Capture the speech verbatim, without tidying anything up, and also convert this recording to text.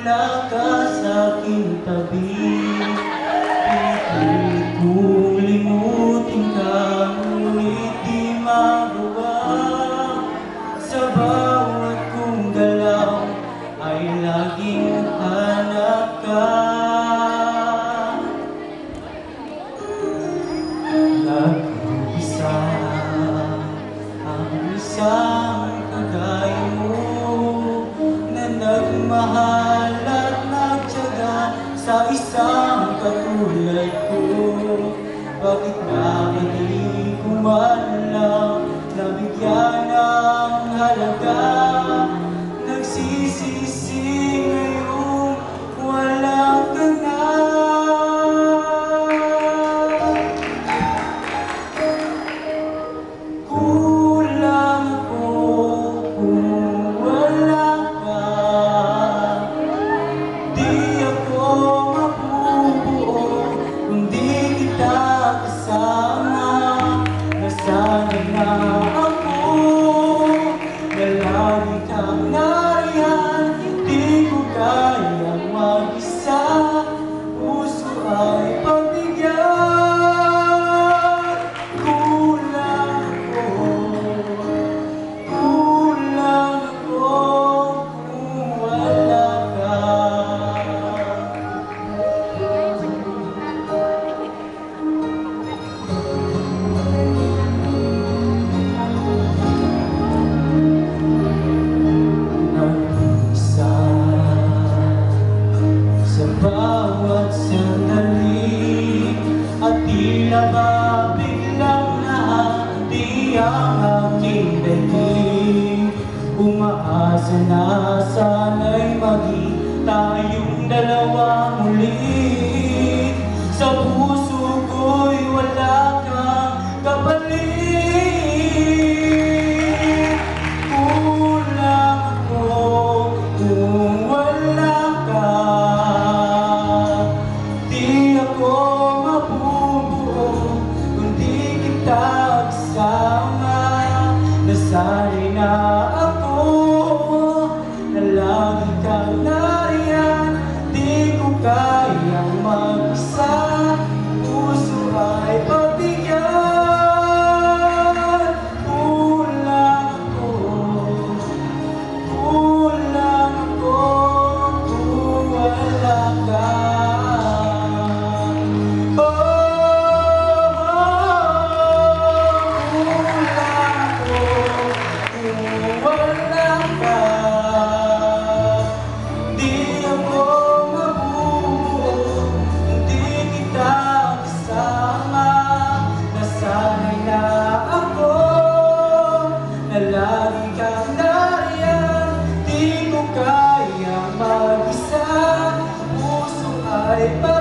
wala ka sa aking tabi. Pipilit kong limutin ka, ngunit di magawa. Sa bawat kong galaw ay laging hanap ka. Nag-umpisa ang isang kagaya mo na nagmahal at nagtiyaga sa isang katulad ko. Bakit nga hindi ko man lang nabigyan ng halaga? Nagsisisi ngayong wala ka na. Kulang ako kung wala ka. Di ako mabubuo kung di kita kasama. Nasanay na ako na lagi kang nariyan. Di ko kayang mag-isa, puso ay pagbigyan. Kulang ako, kulang ako kung wala ka. Nag-isa sa bawat sandali, at tila ba biglang nahati ang aking daig. Umaasa na sana'y maging tayong dalawa muli. Sa puso ko'y wala kang kapalit. Kulang ako kung wala ka. Di ako mabubuo kung di kita kasama. Nasanay na ako na lagi kang nariyan. Di ko kayang mag-isa, puso ay pagbigyan. Kulang ako, kulang ako kung wala ka. Oh, kulang ako kung wala ka. Di ako mabubuo kung di kita kasama. Nasanay na ako na lagi kang nariyan. Di ko kaya mag-isa, puso ay